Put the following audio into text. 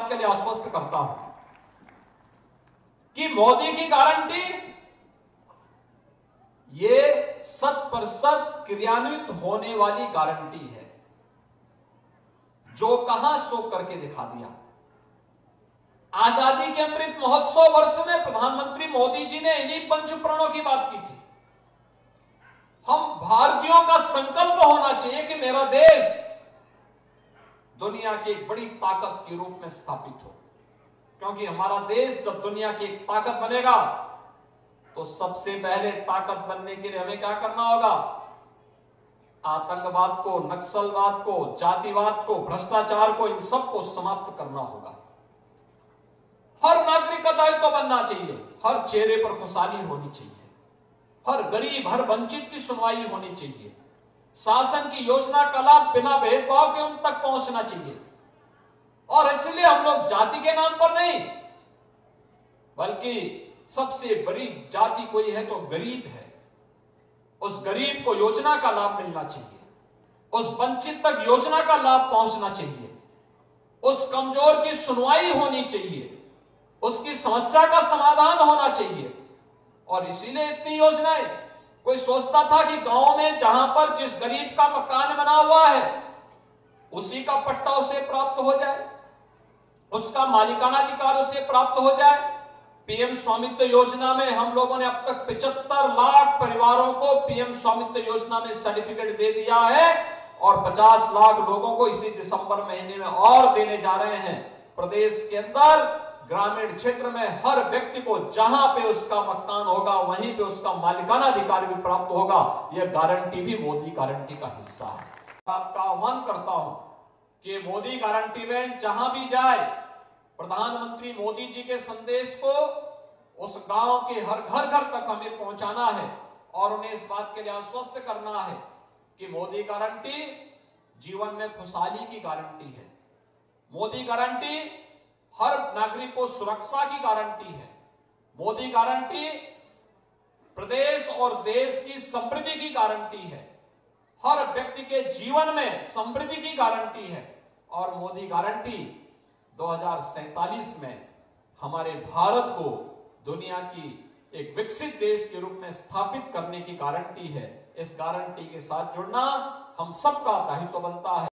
बात के लिए आश्वस्त करता हूं कि मोदी की गारंटी ये 100% क्रियान्वित होने वाली गारंटी है। जो कहा सो करके दिखा दिया। आजादी के अमृत महोत्सव वर्ष में प्रधानमंत्री मोदी जी ने इन्हीं पंचप्रणों की बात की थी। हम भारतीयों का संकल्प होना चाहिए कि मेरा देश दुनिया की एक बड़ी ताकत के रूप में स्थापित हो, क्योंकि हमारा देश जब दुनिया की एक ताकत बनेगा तो सबसे पहले ताकत बनने के लिए हमें क्या करना होगा? आतंकवाद को, नक्सलवाद को, जातिवाद को, भ्रष्टाचार को, इन सबको समाप्त करना होगा। हर नागरिक का दायित्व बनना चाहिए, हर चेहरे पर खुशहाली होनी चाहिए, हर गरीब, हर वंचित की सुनवाई होनी चाहिए, शासन की योजना का लाभ बिना भेदभाव के उन तक पहुंचना चाहिए। और इसलिए हम लोग जाति के नाम पर नहीं, बल्कि सबसे बड़ी जाति कोई है तो गरीब है। उस गरीब को योजना का लाभ मिलना चाहिए, उस वंचित तक योजना का लाभ पहुंचना चाहिए, उस कमजोर की सुनवाई होनी चाहिए, उसकी समस्या का समाधान होना चाहिए। और इसीलिए इतनी योजनाएं। कोई सोचता था कि गांव में जहां पर जिस गरीब का मकान बना हुआ है उसी का पट्टा उसे प्राप्त हो जाए, उसका मालिकाना अधिकार उसे प्राप्त हो जाए। पीएम स्वामित्व योजना में हम लोगों ने अब तक 75 लाख परिवारों को पीएम स्वामित्व योजना में सर्टिफिकेट दे दिया है और 50 लाख लोगों को इसी दिसंबर महीने में और देने जा रहे हैं। प्रदेश के अंदर ग्रामीण क्षेत्र में हर व्यक्ति को जहां पे उसका मकान होगा वहीं पे उसका मालिकाना अधिकार भी प्राप्त होगा। यह गारंटी भी मोदी गारंटी का हिस्सा है। आपका आह्वान करता हूं कि मोदी गारंटी में जहां भी जाए प्रधानमंत्री मोदी जी के संदेश को उस गांव के हर घर तक हमें पहुंचाना है और उन्हें इस बात के लिए आश्वस्त करना है कि मोदी गारंटी जीवन में खुशहाली की गारंटी है। मोदी गारंटी हर नागरिक को सुरक्षा की गारंटी है। मोदी गारंटी प्रदेश और देश की समृद्धि की गारंटी है। हर व्यक्ति के जीवन में समृद्धि की गारंटी है। और मोदी गारंटी 2047 में हमारे भारत को दुनिया की एक विकसित देश के रूप में स्थापित करने की गारंटी है। इस गारंटी के साथ जुड़ना हम सबका दायित्व बनता है।